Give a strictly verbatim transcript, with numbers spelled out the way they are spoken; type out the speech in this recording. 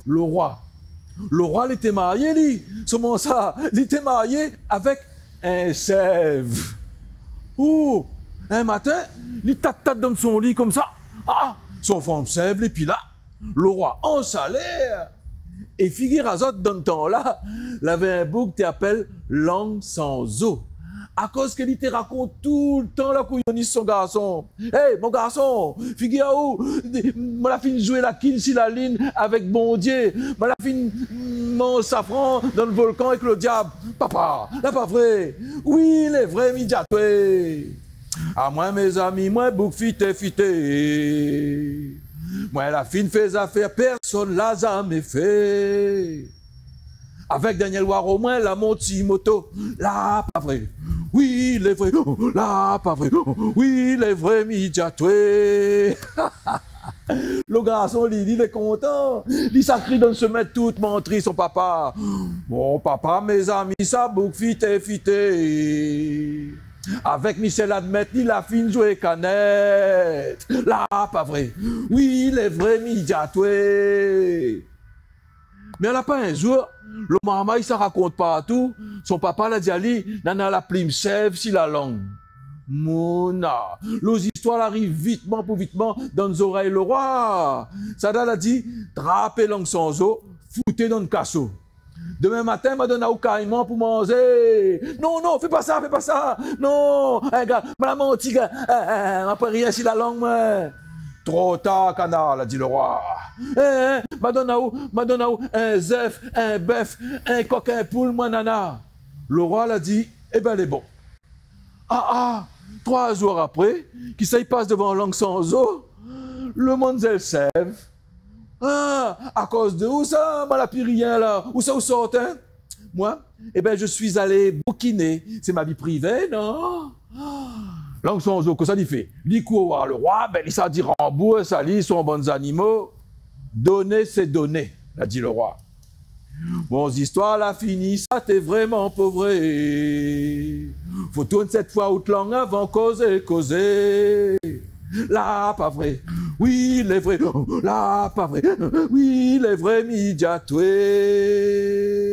le roi. Le roi, il était marié, lui. Comment ça? Il était marié avec un sève. Ouh, un matin, il tâte dans son lit comme ça. Ah, son femme sève, et puis là, le roi en salaire. Et figure à dans le temps-là, il avait un bouc qui appelle langue sans eau. À cause qu'il te raconte tout le temps la couillonnisse son garçon. Hey, mon garçon, figure où, moi la fin jouer la quille sur la ligne avec bon Dieu. Moi la fin mon safran dans le volcan avec le diable. Papa, là pas vrai. Oui, il est vrai, midjatoué. À moi, mes amis, moi, bouc fité, fité. Moi, la fin fait affaire, personne l'a jamais fait. Avec Daniel Waro, moi, la monti moto, là, pas vrai. Oui, il est vrai, là, pas vrai. Oui, il est vrai, midjatoué. Le garçon, il, il est content. Il s'accrie de se mettre toute menterie, son papa. Bon, papa, mes amis, ça bouc fité, fité. Avec Michel Admet, il a fini de jouer canette. Là, pas vrai. Oui, il est vrai, midjatoué. Mais elle n'a pas un jour, le maman, il se raconte partout. Son papa l'a dit à lui, nana la plume sève si la langue. Mona, les histoires arrivent vitement pour vitement dans les oreilles le roi. Sada l'a dit, drapez langue sans eau, foutez dans le casseau. Demain matin, m'a donné au caïman pour manger. Non, non, fais pas ça, fais pas ça. Non, regarde, m'a menti, gars. M'a pas rien si la langue, moi. Trop tard, canard, a dit le roi. Eh, hein, Madonna, Madonna, un zèf, un bœuf, un coq, un poule, moi, nana. Le roi l'a dit, eh ben, les bon. Ah, ah, trois jours après, qui ça y passe devant langue sans eau, le monde elle sève. Ah, à cause de où ça, mal rien là? Où ça, où sort, hein? Moi, eh ben, je suis allé bouquiner. C'est ma vie privée, non? Langue sans eau, que ça lui fait? Lui court le roi, ben il s'est dit rembourse, ça lit, sont bons animaux. Donner, c'est donner, a dit le roi. Bon, histoire la fini, ça t'es vraiment pauvre. Faut tourner cette fois autre langue avant causer, causer. Là, pas vrai. Oui, il est vrai. Là, pas vrai. Oui, il est vrai, midjatoué.